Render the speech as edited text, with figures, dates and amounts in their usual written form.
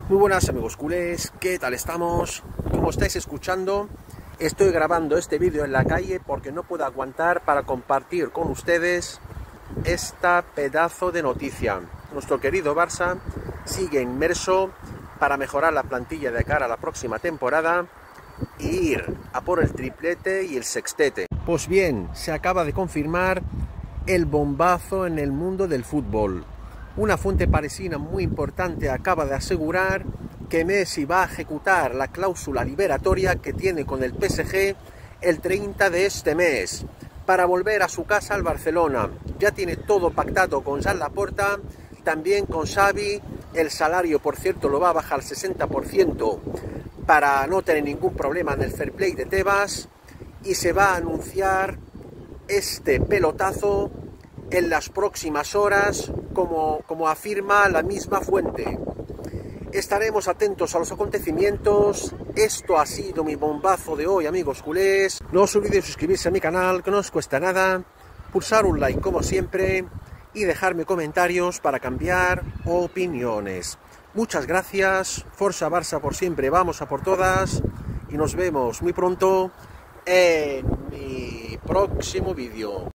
Muy buenas amigos culés, ¿qué tal estamos? Como estáis escuchando, estoy grabando este vídeo en la calle porque no puedo aguantar para compartir con ustedes esta pedazo de noticia. Nuestro querido Barça sigue inmerso para mejorar la plantilla de cara a la próxima temporada e ir a por el triplete y el sextete. Pues bien, se acaba de confirmar el bombazo en el mundo del fútbol. Una fuente parisina muy importante acaba de asegurar que Messi va a ejecutar la cláusula liberatoria que tiene con el PSG el 30 de este mes para volver a su casa al Barcelona. Ya tiene todo pactado con Joan Laporta, también con Xavi. El salario, por cierto, lo va a bajar al 60% para no tener ningún problema en el fair play de Tebas, y se va a anunciar este pelotazo en las próximas horas, como afirma la misma fuente. Estaremos atentos a los acontecimientos. Esto ha sido mi bombazo de hoy, amigos culés. No os olvidéis suscribirse a mi canal, que no os cuesta nada, pulsar un like como siempre y dejarme comentarios para cambiar opiniones. Muchas gracias, Forza Barça por siempre, vamos a por todas, y nos vemos muy pronto en mi próximo vídeo.